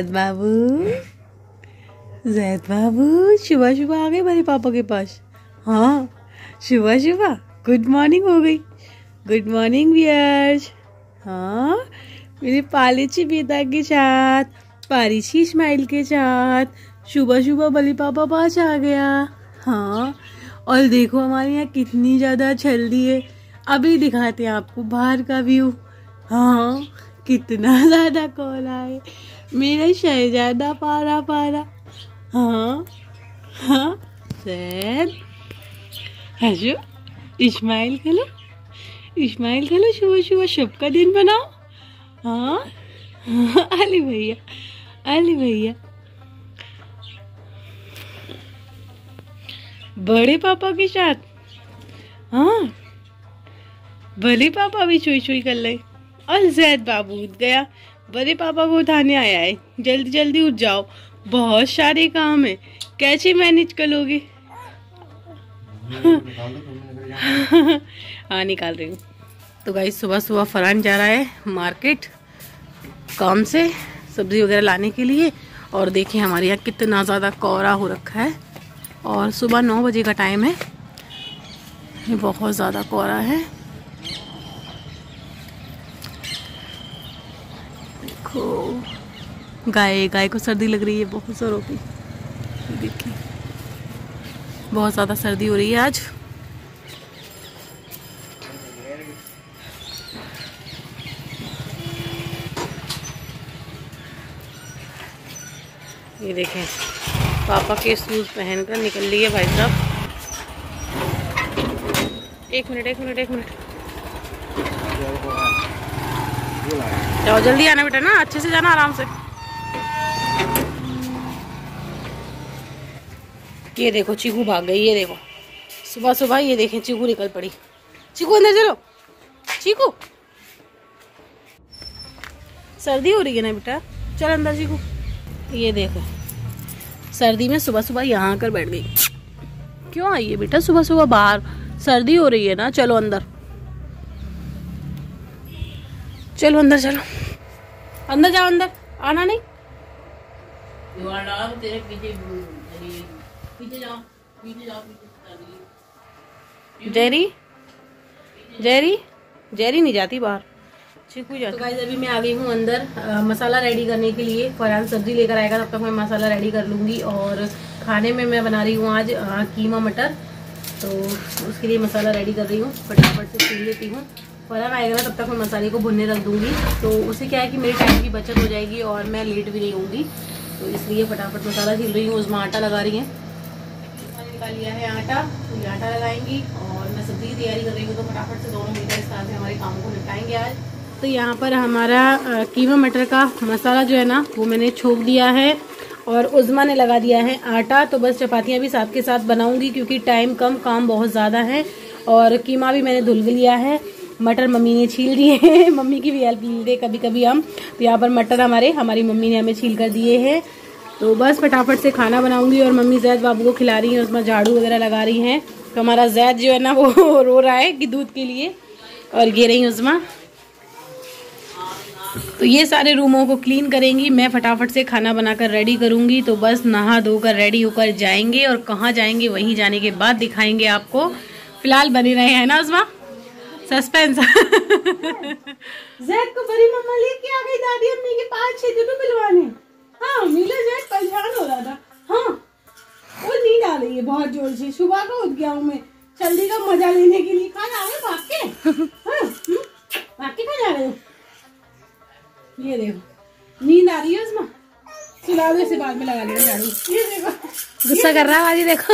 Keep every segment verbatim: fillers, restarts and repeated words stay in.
जैद बाबू, जैद बाबू, शुभा शुभा आ गए मेरे पापा के पास। हाँ शुभा शुभा, गुड मॉर्निंग हो गई। Good morning viewers. हाँ मेरे पालिची पिता के साथ, पारिशी इस्माइल के साथ शुभा शुभा बली पापा पास आ गया। हाँ और देखो हमारे यहाँ कितनी ज़्यादा छल्दी है। अभी दिखाते हैं आपको बाहर का व्यू। हाँ कितना ज़्यादा कोहरा है, मेरा शहजादा पारा पारा। हाँ हाँ सैद हजू इस्माइल खेलो, इस्माइल खेलो, सुबह सुबह शुभ का दिन बनाओ। हाँ हाँ अली भैया, अली भैया, बड़े पापा के साथ। हाँ बड़े पापा भी चुई चुई कर ले। और जैद बाबू उठ गया, बड़े पापा को उठाने आया है। जल्दी जल्दी उठ जाओ, बहुत सारे काम है, कैसे मैनेज कर लोगे? हाँ निकाल रही हूँ। तो गाइस सुबह सुबह फरहान जा रहा है मार्केट काम से सब्जी वगैरह लाने के लिए। और देखिए हमारे यहाँ कितना ज़्यादा कोहरा हो रखा है और सुबह नौ बजे का टाइम है। ये बहुत ज़्यादा कोहरा है। देखो गाय गाय को सर्दी लग रही है बहुत जोरों की। देखिए बहुत ज़्यादा सर्दी हो रही है आज। ये देखें पापा के शूज पहनकर निकल लिए भाई साहब। एक मिनट एक मिनट एक मिनट जाओ, जल्दी आना बेटा ना, अच्छे से जाना, आराम से। ये देखो चीकू भाग गई। ये देखो सुबह सुबह ये देखें चीकू निकल पड़ी। चीकू अंदर चलो, चीकू सर्दी हो रही है ना बेटा, चल अंदर चीकू। ये देखो सर्दी में सुबह सुबह यहाँ आकर बैठ गई। क्यों आई है बेटा सुबह सुबह बाहर? सर्दी हो रही है ना, चलो अंदर, चलो अंदर, चलो अंदर जाओ, अंदर आना नहीं। तेरे पीछे पीछे जाओ, पीछे जाओ, पीछे। जेरी जेरी जेरी नहीं जाती बाहर, चीकू जाती। तो गाइस अभी मैं आ गई हूँ अंदर आ, मसाला रेडी करने के लिए। फरहान सब्जी लेकर आएगा, तब तक मैं मसाला रेडी कर लूँगी। और खाने में मैं बना रही हूँ आज आ, कीमा मटर, तो उसके लिए मसाला रेडी कर रही हूँ। फटाफट से छील लेती हूँ। फरहान आएगा ना, तब तक मैं मसाले को भुनने रख दूँगी। तो उससे क्या है कि मेरे टाइम की बचत हो जाएगी और मैं लेट भी नहीं होंगी। तो इसलिए फटाफट मसाला छील रही हूँ। उसमें आटा लगा रही है, निकाल लिया है आटा, तो ये आटा लगाएंगी और मैं सब्जी की तैयारी कर रही हूँ। तो फटाफट से दोनों मिलकर इस तरह से हमारे कामों को निपटाएंगे आज। तो यहाँ पर हमारा कीमा मटर का मसाला जो है ना वो मैंने छोक दिया है और उज़्मा ने लगा दिया है आटा। तो बस चपातियाँ भी साथ के साथ बनाऊंगी क्योंकि टाइम कम, काम बहुत ज़्यादा है। और कीमा भी मैंने धुल लिया है, मटर मम्मी ने छील दिए हैं। मम्मी की भी हेल्प ले कभी कभी हम। तो यहाँ पर मटर हमारे हमारी मम्मी ने हमें छील कर दिए हैं। तो बस फटाफट से खाना बनाऊंगी। और मम्मी जैद बाबू को खिला रही हैं, उसमें झाड़ू वगैरह लगा रही हैं। तो हमारा जैद जो है ना वो रो रहा है कि दूध के लिए। और ये रही उज़्मा। तो ये सारे रूमों को क्लीन करेंगी, मैं फटाफट से खाना बनाकर रेडी करूंगी। तो बस नहा धोकर रेडी होकर जाएंगे और कहाँ जाएंगे वहीं जाने के बाद दिखाएंगे आपको। फिलहाल बने रहे हैं ना उज़्मा, सस्पेंस। जैद को बड़ी मम्मा लेके आ गई दादी अम्मी के पास छह दिन मिलवाने। हाँ मिला, जैद परेशान हो रहा था। हाँ वो नींद आ रही है बहुत जोर से, सुबह का उठ गया हूँ मैं जल्दी का मजा लेने के लिए। कहाँ जा रहे हो भाग के? हाँ भाग के कहाँ जा रहे हो? ये देखो नींद आ रही है उसमें, सुला दो, इसे बाद में लगा लेना झाड़ू। ये देखो गुस्सा कर रहा है आजी, देखो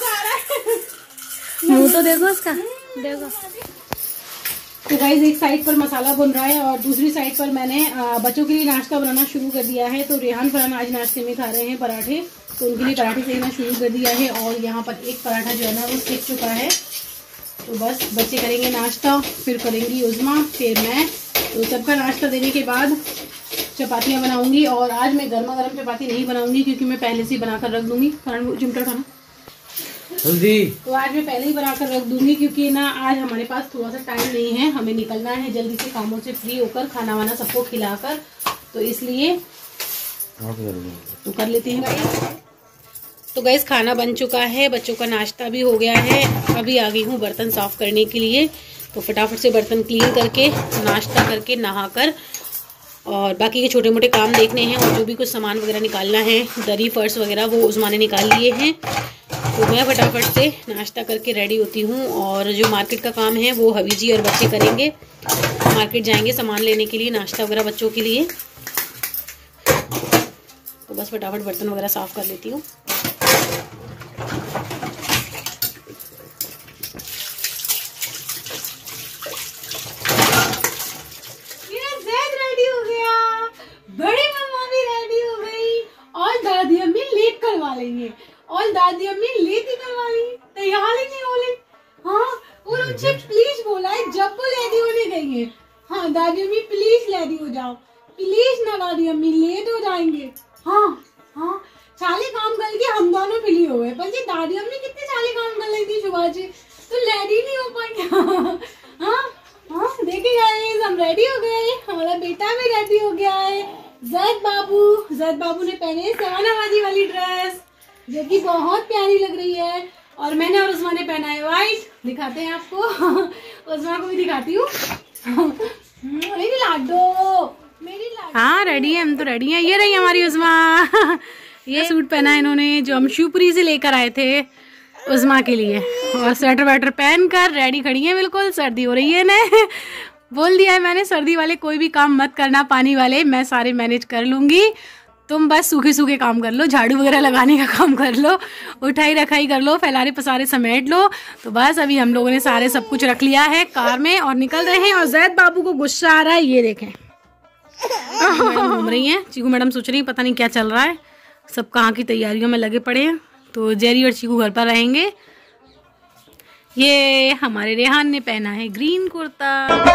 मुंह तो देखो उसका, देखो। तो गाइस एक साइड पर मसाला भुन रहा है और दूसरी साइड पर मैंने बच्चों के लिए नाश्ता बनाना शुरू कर दिया है। तो रेहान फरहान आज नाश्ते में खा रहे हैं पराठे, तो उनके लिए पराठे सेकना शुरू कर दिया है। और यहाँ पर एक पराठा जो है ना वो सेक चुका है। तो बस बच्चे करेंगे नाश्ता, फिर करेंगी उज़्मा, फिर मैं। तो सबका नाश्ता देने के बाद चपातियाँ बनाऊंगी। और आज मैं गर्मा गर्म चपाती नहीं बनाऊंगी क्योंकि मैं पहले से ही बनाकर रख दूंगी। चिमटा उठाना जल्दी। तो आज मैं पहले ही बनाकर रख दूंगी क्योंकि ना आज हमारे पास थोड़ा सा टाइम नहीं है, हमें निकलना है जल्दी से कामों से फ्री होकर, खाना वाना सबको खिलाकर। तो इसलिए तो कर लेते हैं गाइस। तो गाइस खाना बन चुका है, बच्चों का नाश्ता भी हो गया है। अभी आ गई हूँ बर्तन साफ करने के लिए। तो फटाफट से बर्तन क्लीन करके नाश्ता करके नहाकर और बाकी के छोटे मोटे काम देखने हैं और जो भी कुछ सामान वगैरह निकालना है, दरी फर्श वगैरह, वो उस्मा ने निकाल लिए हैं। तो मैं फटाफट से नाश्ता करके रेडी होती हूँ और जो मार्केट का काम है वो हबी जी और बच्चे करेंगे। मार्केट जाएंगे सामान लेने के लिए, नाश्ता वगैरह बच्चों के लिए। तो बस फटाफट बर्तन वगैरह साफ़ कर लेती हूँ। दादी अम्मी लेट करवा लेंगे और दादी अम्मी लेट ही करवा लेंगे, तैयार ही नहीं हो रही। हाँ, और उनसे प्लीज बोला है जब वो लेडी होने गई है। हाँ दादी अम्मी प्लीज लेडी हो जाओ, प्लीज ना दादी अम्मी लेट हो जाएंगे। हाँ हाँ, साले काम करके हम दोनों फ्री हो गए, पर ये दादी अम्मी कितने साले काम कर रही थी सुबह से, तो लेडी नहीं हो पाई। हाँ हाँ, देखिए गाइस हम रेडी हो गए, हमारा बेटा भी रेडी हो गया है। जैद बाबू जैद बाबू ने पहने सवानाबाजी वाली ड्रेस जो कि बहुत प्यारी लग रही है, और मैंने और उस्मा ने पहना है व्हाइट। दिखाते हैं आपको, उस्मा को भी दिखाती हूँ। मेरी लाडो मेरी लाडो हाँ रेडी है, हम तो रेडी हैं। ये रही हमारी उस्मा। ये सूट पहना है इन्होंने जो हम शिवपुरी से लेकर आए थे उस्मा के लिए, और स्वेटर वेटर पहन कर रेडी खड़ी है। बिल्कुल सर्दी हो रही है ना, बोल दिया है मैंने सर्दी वाले कोई भी काम मत करना, पानी वाले मैं सारे मैनेज कर लूँगी, तुम बस सूखे सूखे काम कर लो, झाड़ू वगैरह लगाने का काम कर लो, उठाई रखाई कर लो, फैलारे पसारे समेट लो। तो बस अभी हम लोगों ने सारे सब कुछ रख लिया है कार में और निकल रहे हैं। और जैद बाबू को गुस्सा आ रहा है, ये देखें घूम रही हैं। चीकू मैडम सोच रही है पता नहीं क्या चल रहा है, सब कहाँ की तैयारियों में लगे पड़े हैं। तो जेरी और चीकू घर पर रहेंगे। ये हमारे रेहान ने पहना है ग्रीन कुर्ता।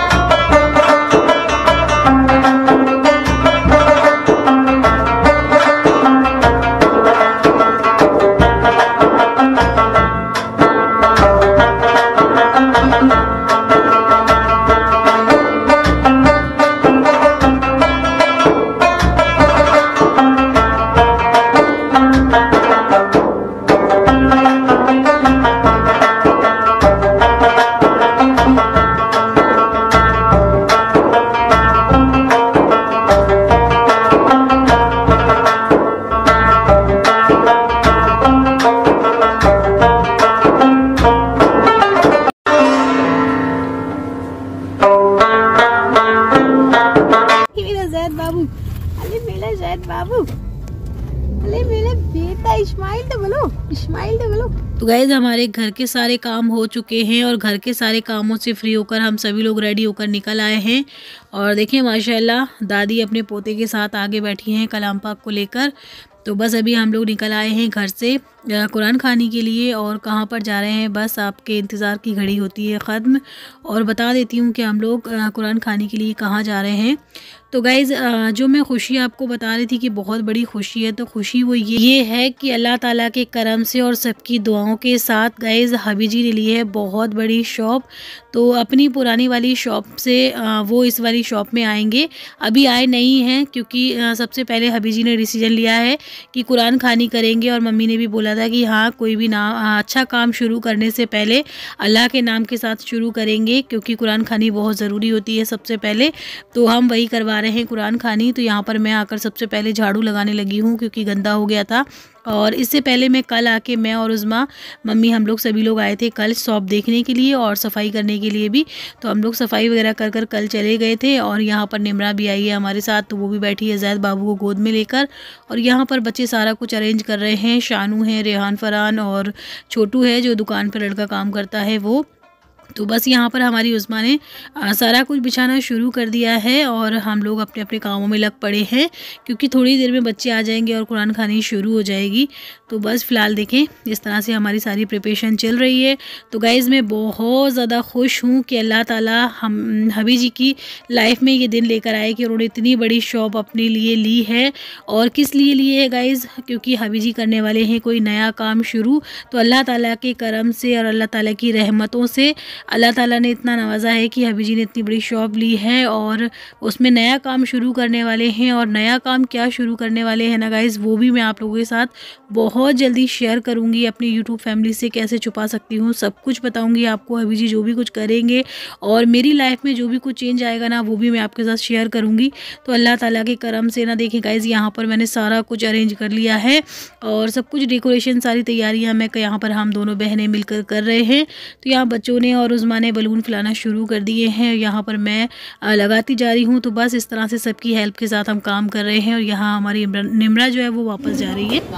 तो गाइज हमारे घर के सारे काम हो चुके हैं और घर के सारे कामों से फ्री होकर हम सभी लोग रेडी होकर निकल आए हैं। और देखिए माशाल्लाह दादी अपने पोते के साथ आगे बैठी हैं कलाम पाक को लेकर। तो बस अभी हम लोग निकल आए हैं घर से कुरान खाने के लिए। और कहाँ पर जा रहे हैं, बस आपके इंतज़ार की घड़ी होती है ख़त्म। और बता देती हूँ कि हम लोग कुरान खाने के लिए कहाँ जा रहे हैं। तो गाइज़ जो मैं खुशी आपको बता रही थी कि बहुत बड़ी खुशी है, तो खुशी वो ये ये है कि अल्लाह ताला के करम से और सबकी दुआओं के साथ गाइज़ हबी जी ने ली है बहुत बड़ी शॉप। तो अपनी पुरानी वाली शॉप से वो इस वाली शॉप में आएंगे, अभी आए नहीं हैं क्योंकि सबसे पहले हबी जी ने डिसीजन लिया है कि कुरान खानी करेंगे। और मम्मी ने भी बोला था कि हाँ कोई भी ना अच्छा काम शुरू करने से पहले अल्लाह के नाम के साथ शुरू करेंगे, क्योंकि कुरान खानी बहुत ज़रूरी होती है सबसे पहले। तो हम वही करवा रहे हैं कुरान खानी। तो यहाँ पर मैं आकर सबसे पहले झाड़ू लगाने लगी हूँ क्योंकि गंदा हो गया था। और इससे पहले मैं कल आके मैं और उस्मा मम्मी हम लोग सभी लोग आए थे कल शॉप देखने के लिए और सफाई करने के लिए भी। तो हम लोग सफाई वगैरह कर कर कल चले गए थे। और यहाँ पर निमरा भी आई है हमारे साथ, तो वो भी बैठी है जैद बाबू को गोद में लेकर। और यहाँ पर बच्चे सारा कुछ अरेंज कर रहे हैं। शानू है, रेहान फरहान और छोटू है जो दुकान पर लड़का काम करता है वो। तो बस यहाँ पर हमारी उस्मा ने सारा कुछ बिछाना शुरू कर दिया है और हम लोग अपने अपने कामों में लग पड़े हैं क्योंकि थोड़ी देर में बच्चे आ जाएंगे और कुरान खानी शुरू हो जाएगी। तो बस फ़िलहाल देखें इस तरह से हमारी सारी प्रिपरेशन चल रही है। तो गाइज़ मैं बहुत ज़्यादा खुश हूँ कि अल्लाह ताला हम हबी जी की लाइफ में ये दिन लेकर आए कि उन्होंने इतनी बड़ी शॉप अपने लिए ली है। और किस लिए ली है गाइज़, क्योंकि हबी जी करने वाले हैं कोई नया काम शुरू। तो अल्लाह ताला के करम से और अल्लाह ताला की रहमतों से अल्लाह ताला ने इतना नवाजा है कि हबी जी ने इतनी बड़ी शॉप ली है और उसमें नया काम शुरू करने वाले हैं। और नया काम क्या शुरू करने वाले हैं ना गाइज़, वो भी मैं आप लोगों के साथ बहुत जल्दी शेयर करूँगी। अपनी यूट्यूब फैमिली से कैसे छुपा सकती हूँ सब कुछ बताऊँगी आपको। हबी जी जो भी कुछ करेंगे और मेरी लाइफ में जो भी कुछ चेंज आएगा ना, वो भी मैं आपके साथ शेयर करूँगी। तो अल्लाह ताला के करम से ना देखें गाइज़, यहाँ पर मैंने सारा कुछ अरेंज कर लिया है और सब कुछ डेकोरेशन, सारी तैयारियां मैं यहाँ पर हम दोनों बहनें मिलकर कर रहे हैं। तो यहाँ बच्चों ने और उज़्मा ने बलून फैलाना शुरू कर दिए हैं, यहाँ पर मैं लगाती जा रही हूँ। तो बस इस तरह से सबकी हेल्प के साथ हम काम कर रहे हैं। और यहाँ हमारी निम्रा जो है वो वापस जा रही है।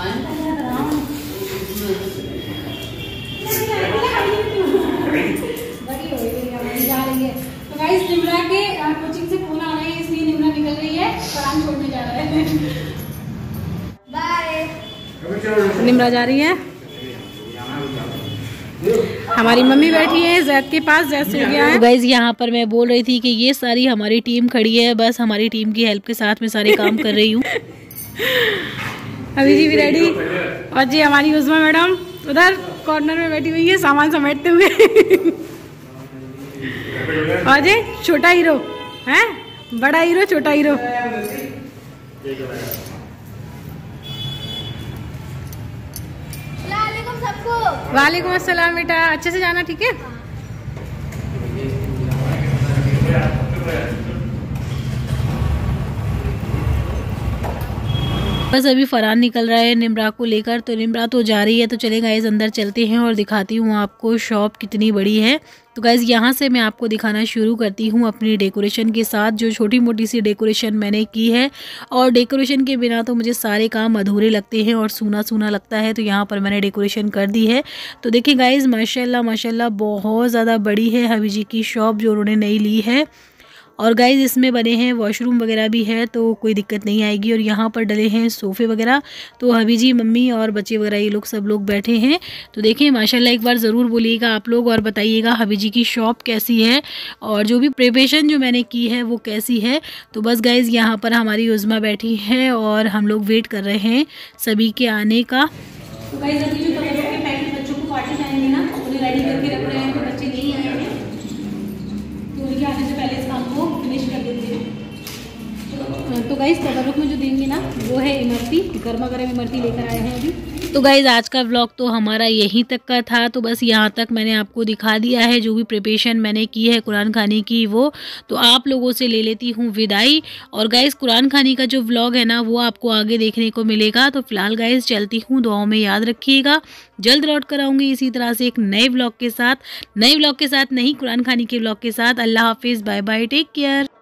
तो गाइस निम्रा के कोचिंग से फोन आ रहा है, इसलिए निम्रा निकल रही है, फरहान छोड़ने जा रहा है। निम्रा जा रही है, हमारी मम्मी बैठी है जैद के पास, जैद सो गया है। गाइज यहाँ पर मैं बोल रही थी कि ये सारी हमारी टीम खड़ी है, बस हमारी टीम की हेल्प के साथ मैं सारे काम कर रही हूँ। अभी जी भी रेडी। और जी हमारी उज़्मा मैडम उधर कॉर्नर में बैठी हुई है सामान समेटते हुए। और जी छोटा हीरो है, बड़ा हीरो छोटा हीरो। वालेकुम अस्सलाम बेटा, अच्छे से जाना ठीक है। बस अभी फरहान निकल रहा है निम्रा को लेकर, तो निम्रा तो जा रही है। तो चले गाइस अंदर चलते हैं और दिखाती हूँ आपको शॉप कितनी बड़ी है। तो गाइस यहाँ से मैं आपको दिखाना शुरू करती हूँ अपनी डेकोरेशन के साथ, जो छोटी मोटी सी डेकोरेशन मैंने की है। और डेकोरेशन के बिना तो मुझे सारे काम अधूरे लगते हैं और सूना सूना लगता है। तो यहाँ पर मैंने डेकोरेशन कर दी है। तो देखिए गाइस माशाल्लाह माशाल्लाह बहुत ज़्यादा बड़ी है हबी जी की शॉप जो उन्होंने नई ली है। और गाइज इसमें बने हैं वॉशरूम वगैरह भी है, तो कोई दिक्कत नहीं आएगी। और यहाँ पर डले हैं सोफ़े वगैरह, तो हबी जी मम्मी और बच्चे वगैरह ये लोग सब लोग बैठे हैं। तो देखिए माशाल्लाह एक बार ज़रूर बोलिएगा आप लोग और बताइएगा हबी जी की शॉप कैसी है और जो भी प्रिपरेशन जो मैंने की है वो कैसी है। तो बस गाइज यहाँ पर हमारी उज़्मा बैठी है और हम लोग वेट कर रहे हैं सभी के आने का। तो गाइज अभी जो कपड़ों के पैकेट बच्चों को पार्टी जाएंगे ना, उन्हें रेडी करके रख रहे हैं। तो बच्चे नहीं आए हैं, तो उनके आने से पहले इस काम को फिनिश कर देते हैं। तो गाइस तबरुक में जो देंगे ना वो है इमरती, गर्मा गर्म इमरती लेकर आए हैं अभी। तो गाइज़ आज का व्लॉग तो हमारा यहीं तक का था। तो बस यहाँ तक मैंने आपको दिखा दिया है जो भी प्रिपरेशन मैंने की है कुरान खानी की वो। तो आप लोगों से ले लेती हूँ विदाई। और गाइज़ कुरान खानी का जो व्लॉग है ना वो आपको आगे देखने को मिलेगा। तो फिलहाल गाइज़ चलती हूँ, दुआओं में याद रखिएगा। जल्द लौट कर आऊँगी इसी तरह से एक नए व्लॉग के साथ, नए व्लॉग के साथ नहीं कुरान खानी के व्लॉग के साथ। अल्लाह हाफिज़, बाय बाय, टेक केयर।